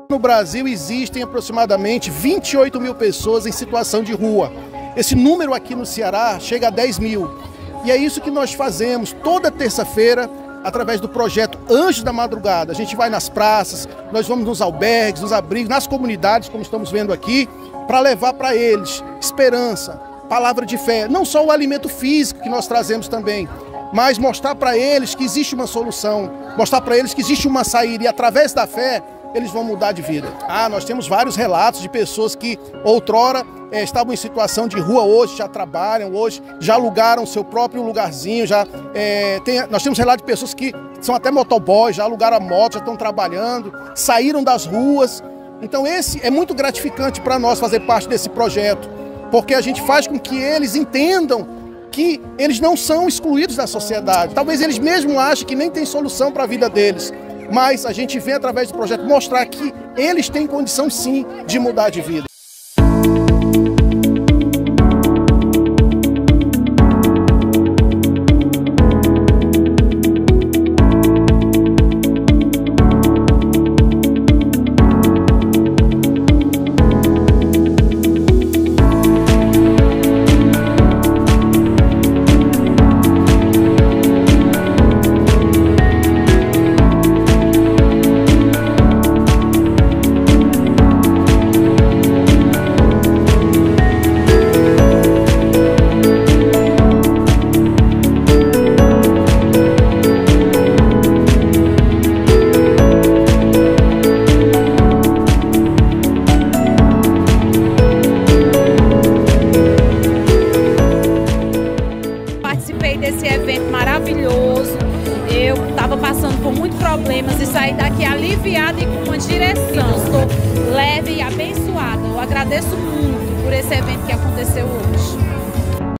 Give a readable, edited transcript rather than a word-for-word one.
No Brasil existem aproximadamente 28 mil pessoas em situação de rua. Esse número aqui no Ceará chega a 10 mil. E é isso que nós fazemos toda terça-feira através do projeto Anjos da Madrugada. A gente vai nas praças, nós vamos nos albergues, nos abrigos, nas comunidades, como estamos vendo aqui, para levar para eles esperança, palavra de fé. Não só o alimento físico que nós trazemos também, mas mostrar para eles que existe uma solução, mostrar para eles que existe uma saída e através da fé eles vão mudar de vida. Nós temos vários relatos de pessoas que outrora estavam em situação de rua, hoje já trabalham, hoje já alugaram seu próprio lugarzinho, nós temos relatos de pessoas que são até motoboys, já alugaram a moto, já estão trabalhando, saíram das ruas. Então é muito gratificante para nós fazer parte desse projeto, porque a gente faz com que eles entendam que eles não são excluídos da sociedade. Talvez eles mesmos achem que nem tem solução para a vida deles. Mas a gente vem, através do projeto, mostrar que eles têm condição, sim, de mudar de vida. Participei desse evento maravilhoso. Eu estava passando por muitos problemas e saí daqui aliviada e com uma direção. Estou leve e abençoada. Eu agradeço muito por esse evento que aconteceu hoje.